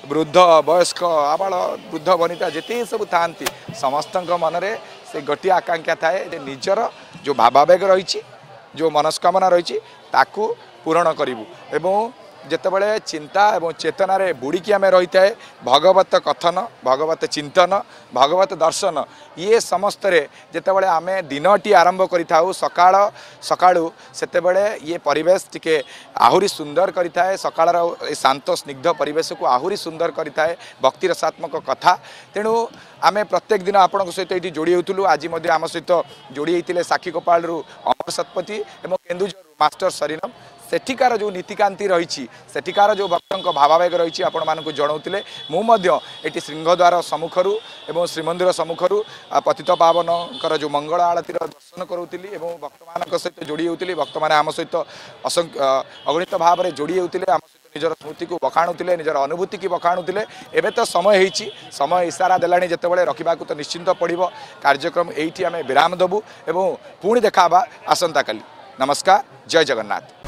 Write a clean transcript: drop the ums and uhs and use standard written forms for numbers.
वृद्ध वयस्क आबाल वृद्ध वनिता जिते सब था समस्त मनरे से गोटे आकांक्षा थाए जे निजर जो भावावेग रही जो मनस्कामना रही पूरण करूँ एवं जितेबले चिंता एवं चेतना रे बुड़ीकी आम रही है भगवत कथन भगवत चिंतन भगवत दर्शन ये समस्त जितेबले आम दिनटी आरंभ करिथाउ सकाळ सकाळू सेतेबले ये परिवेश टिके आहुरी सुंदर करिथाए सकाळर ए शांत स्निग्ध परिवेश को आहुरी सुंदर करिथाए भक्ति रसात्मक कथा तेणु आम प्रत्येक दिन आपण सहित ये जोड़ी होतलु आज आम सहित जोड़ी होते साक्षी गोपाल अमर शतपथी और केन्दुझर मास्टर सरीनम सेठिकार जो नीतिकांति रही सेठिकार जो भक्तों भावावेग रही आपण मानक जनाऊे मुझे सिंहद्वार सम्मुखर एवं श्रीमंदिर सम्मुखर पतित पावन जो मंगल आरतीर दर्शन करूली भक्त मान सहित जोड़ी होती भक्त मैंने आम सहित अगणित भाव में जोड़ी होते आम सहित निजर स्मृति को बखाणुले निजर अनुभूति की बखाणुले एवं तो समय समय इशारा देलानी जितेबाला रखा तो निश्चिंत पड़ो कार्यक्रम ये आम विराम देवु एवं पुणी देखा आसंता काली। नमस्कार, जय जगन्नाथ।